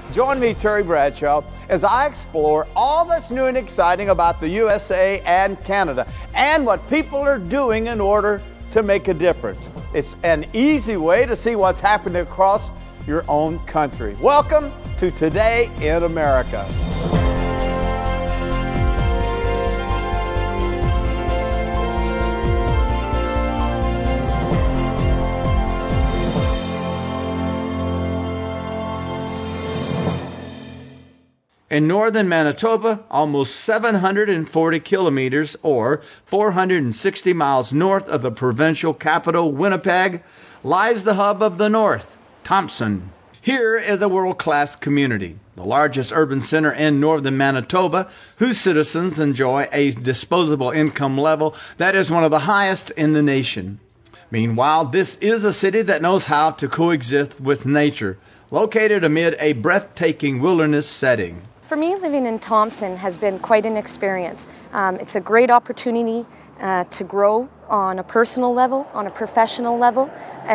Join me, Terry Bradshaw, as I explore all that's new and exciting about the USA and Canada and what people are doing in order to make a difference. It's an easy way to see what's happening across your own country. Welcome to Today in America. In northern Manitoba, almost 740 kilometers or 460 miles north of the provincial capital, Winnipeg, lies the hub of the North, Thompson. Here is a world-class community, the largest urban center in northern Manitoba, whose citizens enjoy a disposable income level that is one of the highest in the nation. Meanwhile, this is a city that knows how to coexist with nature, located amid a breathtaking wilderness setting. For me, living in Thompson has been quite an experience. It's a great opportunity to grow on a personal level, on a professional level,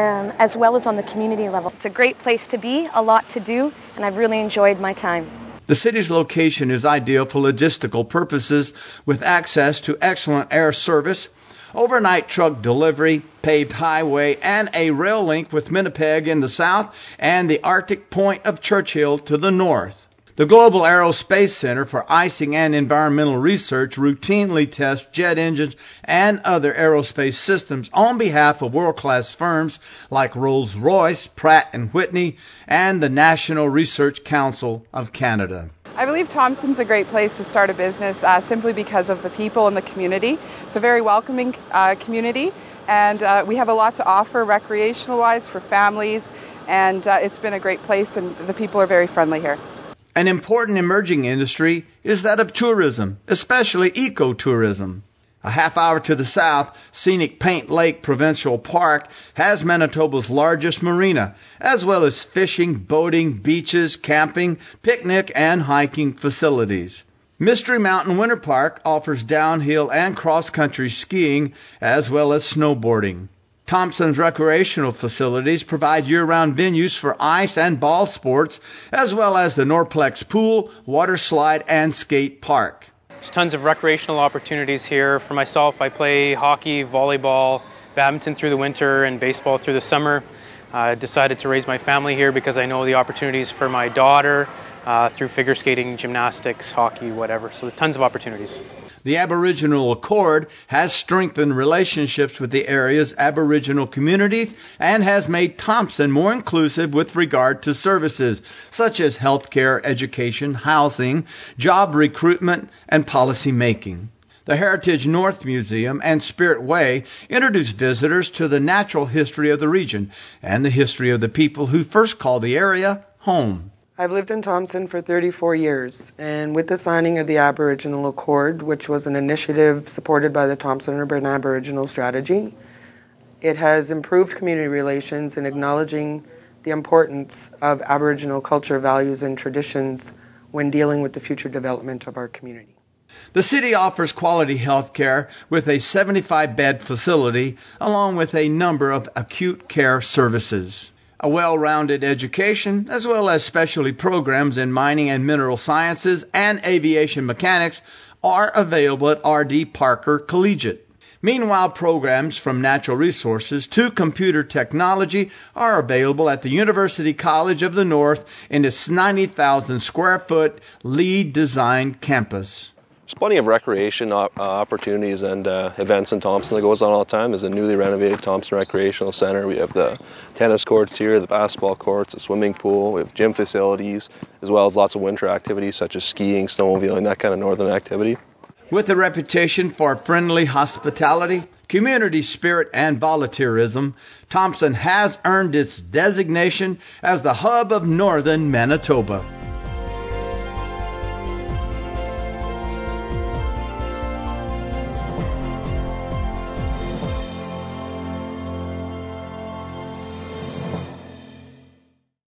as well as on the community level. It's a great place to be, a lot to do, and I've really enjoyed my time. The city's location is ideal for logistical purposes with access to excellent air service, overnight truck delivery, paved highway, and a rail link with Winnipeg in the south and the Arctic point of Churchill to the north. The Global Aerospace Center for Icing and Environmental Research routinely tests jet engines and other aerospace systems on behalf of world-class firms like Rolls-Royce, Pratt & Whitney, and the National Research Council of Canada. I believe Thompson's a great place to start a business simply because of the people and the community. It's a very welcoming community, and we have a lot to offer recreational-wise for families, and it's been a great place, and the people are very friendly here. An important emerging industry is that of tourism, especially ecotourism. A half hour to the south, scenic Paint Lake Provincial Park has Manitoba's largest marina, as well as fishing, boating, beaches, camping, picnic, and hiking facilities. Mystery Mountain Winter Park offers downhill and cross-country skiing, as well as snowboarding. Thompson's recreational facilities provide year-round venues for ice and ball sports, as well as the Norplex Pool, water slide, and skate park. There's tons of recreational opportunities here. For myself, I play hockey, volleyball, badminton through the winter, and baseball through the summer. I decided to raise my family here because I know the opportunities for my daughter through figure skating, gymnastics, hockey, whatever. So tons of opportunities. The Aboriginal Accord has strengthened relationships with the area's Aboriginal community and has made Thompson more inclusive with regard to services such as healthcare, education, housing, job recruitment, and policy making. The Heritage North Museum and Spirit Way introduce visitors to the natural history of the region and the history of the people who first called the area home. I've lived in Thompson for 34 years, and with the signing of the Aboriginal Accord, which was an initiative supported by the Thompson Urban Aboriginal Strategy, it has improved community relations in acknowledging the importance of Aboriginal culture, values, and traditions when dealing with the future development of our community. The city offers quality health care with a 75-bed facility along with a number of acute care services. A well-rounded education, as well as specialty programs in mining and mineral sciences and aviation mechanics, are available at R.D. Parker Collegiate. Meanwhile, programs from natural resources to computer technology are available at the University College of the North in its 90,000 square foot LEED designed campus. There's plenty of recreation opportunities and events in Thompson that goes on all the time. There's a newly renovated Thompson Recreational Center. We have the tennis courts here, the basketball courts, a swimming pool. We have gym facilities, as well as lots of winter activities such as skiing, snowmobiling, that kind of northern activity. With a reputation for friendly hospitality, community spirit, and volunteerism, Thompson has earned its designation as the hub of northern Manitoba.